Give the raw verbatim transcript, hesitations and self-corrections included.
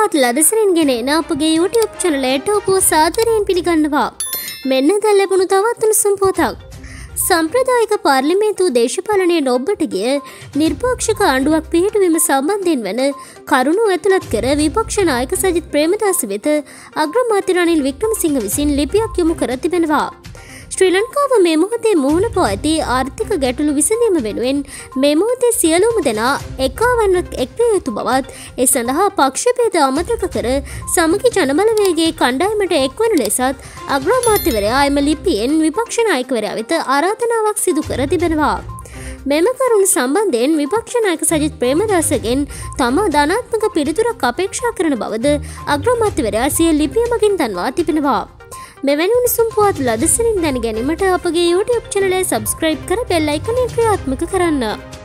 පුවත් ලදසරින් ගෙන එන අපගේ YouTube චැනලයට ඔබ සාදරයෙන් පිළිගන්නවා. මෙන්න දැන් ලැබුණු තවත් උණුසුම් පුවතක්. සම්ප්‍රදායික පාර්ලිමේන්තු දේශපාලනයේ නොබ්බට ගිය නිර්පක්ෂක ආණ්ඩුවක් පිහිටුවීම සම්බන්ධයෙන් වන කරුණු ඇතුළත් කර විපක්ෂ නායක සජිත් ප්‍රේමදාස වෙත අග්‍රාමාත්‍ය රනිල් වික්‍රමසිංහ විසින් ලිපියක් යොමු කර තිබෙනවා. ශ්‍රී ලංකාව මේ මොහොතේ මුහුණ පා ඇති ආර්ථික ගැටලු විසඳීම වෙනුවෙන් මේ මොහොතේ සියලුම දෙනා එකවන්නක් එක්විය යුතු බවත් ඒ සඳහා පක්ෂ භේද අමතක කර සමගි ජනබලවේගයේ කණ්ඩායමට එක්වන ලෙසත් අග්‍රාමාත්‍යවරයා එම ලිපියෙන් විපක්ෂ නායකවරයා වෙත ආරාධනාවක් සිදු කර තිබෙනවා. මෙම කරුණු සම්බන්ධයෙන් විපක්ෂ නායක සජිත් ප්‍රේමදාසගෙන් තම ධනාත්මක පිළිතුරක් අපේක්ෂා කරන බවද අග්‍රාමාත්‍යවරයා සිය ලිපිය මගින් දන්වා තිබෙනවා. මෙවැනි උණුසුම් පුවත් ලදසරින් දැන ගැනීමට අපගේ YouTube චැනලය සබ්ස්ක්‍රයිබ් කර බෙල් අයිකනය ක්‍රියාත්මක කරන්න.